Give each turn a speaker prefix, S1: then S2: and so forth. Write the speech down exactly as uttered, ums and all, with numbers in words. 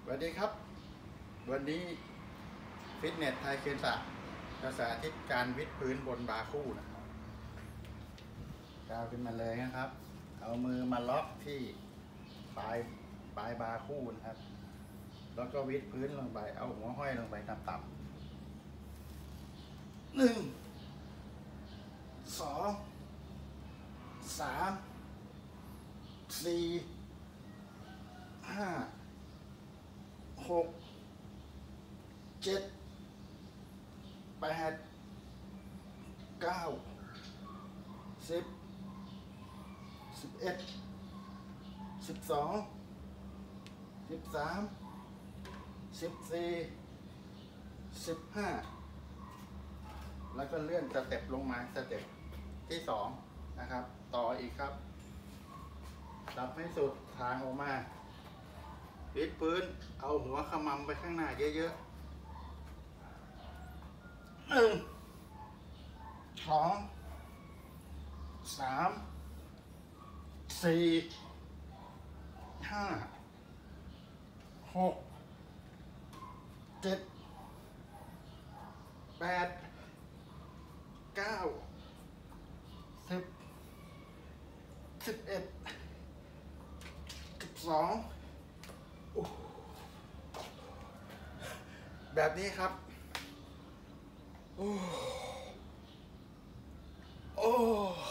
S1: สวัสดีครับวันนี้ฟิตเนสไทยเคนสะจะสาธิตการวิดพื้นบนบาร์คู่นะครับก้าวขึ้นมาเลยนะครับ เอามือมาล็อกที่ปลายปลายบาร์คู่นะครับ แล้วก็วิดพื้นลงไปเอาหัวห้อยลงไปต่ำๆหนึ่งสองสามสี่ห้าหกเจ็ดแปดเก้าสิบสิบเอ็ดสิบสองสิบสามสิบสี่สิบห้าแล้วก็เลื่อนสเต็ปลงมาสเต็ปที่สองนะครับต่ออีกครับดับให้สุดทางออกมาวิดพื้นเอาหัวขมำไปข้างหน้าเยอะๆหนึ่งสองสามสี่ห้าหกเจ็ดแปดเก้าสิบสิบเอ็ดสิบสองแบบนี้ครับโอ้โอ้